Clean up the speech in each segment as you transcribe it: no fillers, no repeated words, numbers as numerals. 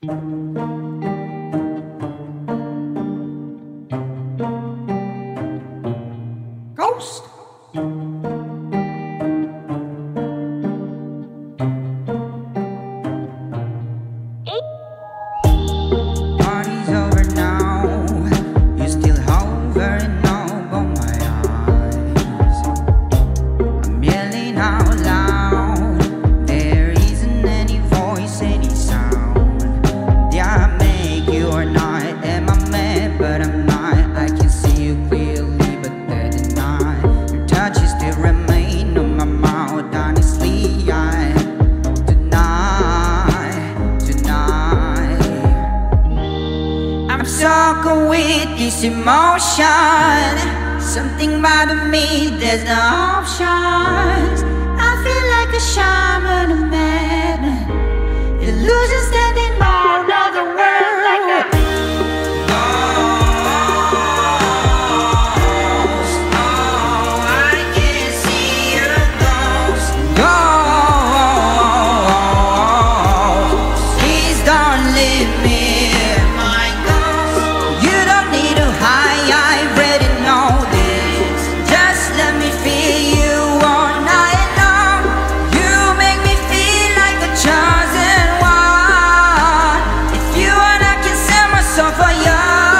Ghost. Party's over now. You still hovering over my eyes. I'm yelling out loud. There isn't any voice, any sound. Did I make you or not? Am I mad? But I'm not. I can see you clearly, but then deny. Your touches still remain on my mouth. Honestly, tonight I'm stuck with this emotion. Something about me, there's no options. I feel like a shaman, a madman, illusion standing on another world like a ghost. Oh, I can see your ghost. Ghost, please don't leave me. My ghost, you don't need to hide. I already know this. Just let me feel you all night long. You make me feel like the chosen one. If you want, I can send myself for you.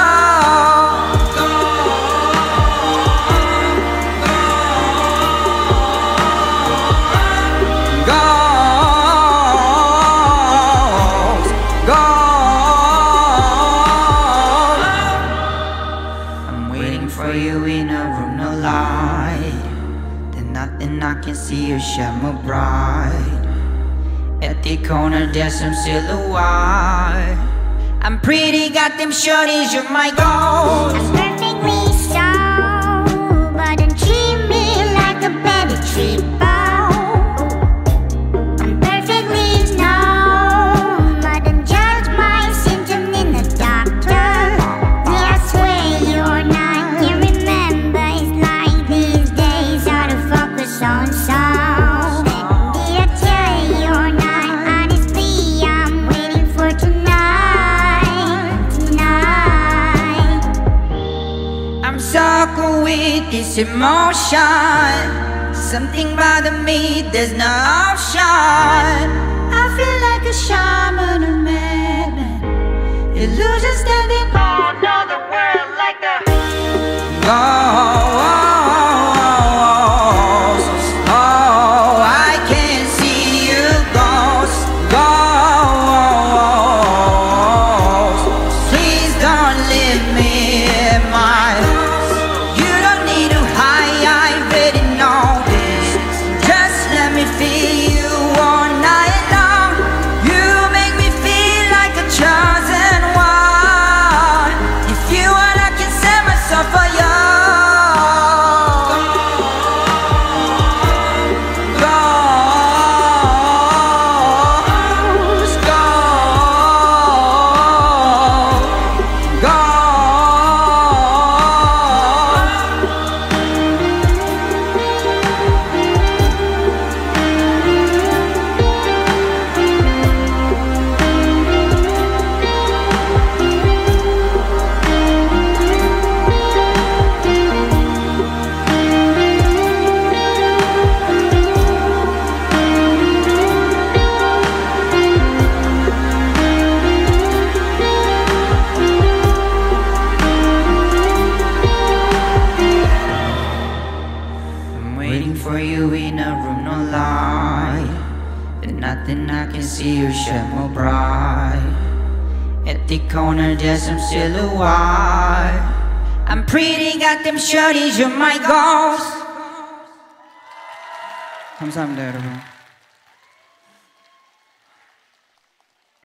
I'm waiting for you in a room, no light. There's nothing I can see, you shine more bright. At the corner there's some silhouette. I'm pretty goddamn sure that you're my ghost. I'm perfectly sober, don't treat me like a baby triple. I'm perfectly normal, don't judge my symptoms in the doctor. Yeah, I swear you're not, can't remember. It's like these days out of focus on sound. Did I tell you you're not? Honestly, I'm waiting for tonight. I'm stuck with this emotion. Something about me, there's no option. I feel like a shaman, a madman, illusion standing on another world like a ghost. Oh, I can see you, ghost. Ghost, please don't leave me. My, you don't need to hide. I already know this. Just let me feel you all night long. You make me feel like a chosen one. If you want, I can set myself for you. Ghost, ghost, ghost. I'm waiting for you in a room, no light. There's nothing I can see, you shine more bright. At the corner there's some silhouette. I'm pretty goddamn sure that you're my ghost. 감사합니다, 여러분.